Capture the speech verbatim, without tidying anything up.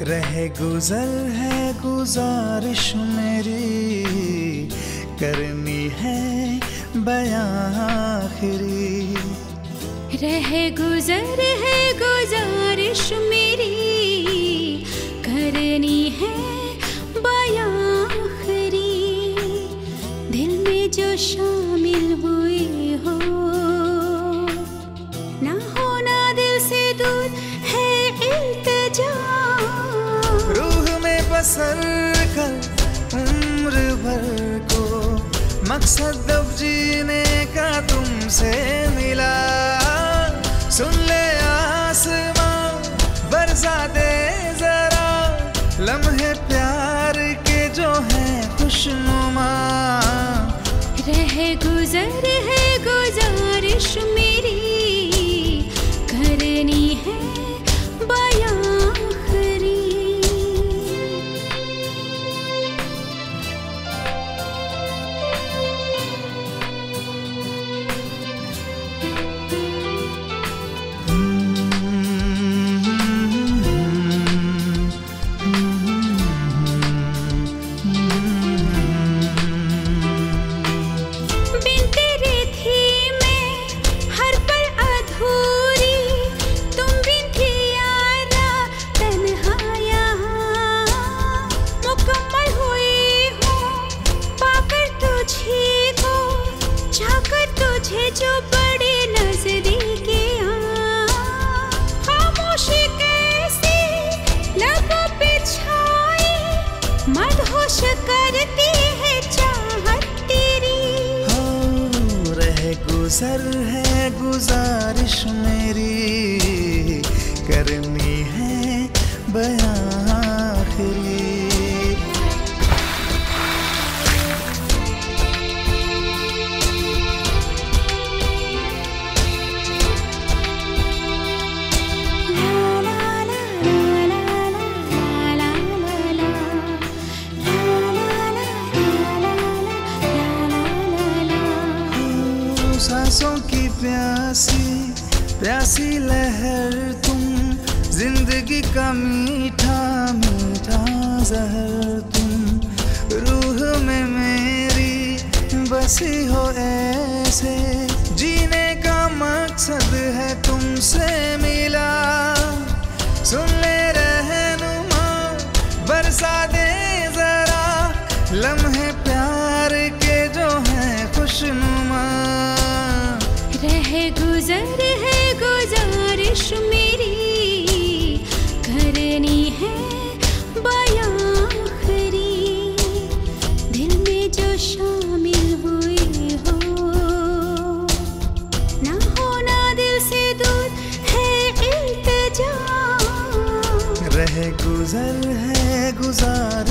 रहे गुजर है गुजारिश मेरी, करनी है बयां आखिरी। रहे गुजर है गुजारिश मेरी, करनी है बयां आखिरी। दिल में जो शामिल हुए हो, ना होना दिल से दूर है इल्तिजा। रूह में बसर कर उम्र भर को, मकसद अब जीने का तुमसे मिला। सुन ले आसमां बरसा दे जरा, लम्हे प्यार के जो हैं खुशनुमा। रहे गुजर है गुजारिश मेरी, करनी है बयां आखिरी। जो बड़े नजदीके खामोशी कैसी लबों पे छाई, मदहोश करती है चाहत तेरी। हो रहे गुजर है गुजारिश मेरी, करनी है बयां आखिरी। सांसों की प्यासी प्यासी लहर तुम, जिंदगी का मीठा मीठा जहर तुम। रूह में मेरी बसी हो ऐसे, जीने का मकसद है तुमसे मिला। सुन ले रहनुमा बरसा दे जरा, लम्हे प्यार के जो हैं खुशनुमा। रहे गुजर है गुजारिश मेरी, करनी है बयां आखिरी। दिल में जो शामिल हुए हो, ना होना दिल से दूर है इल्तिजा। रहे गुजर है गुजार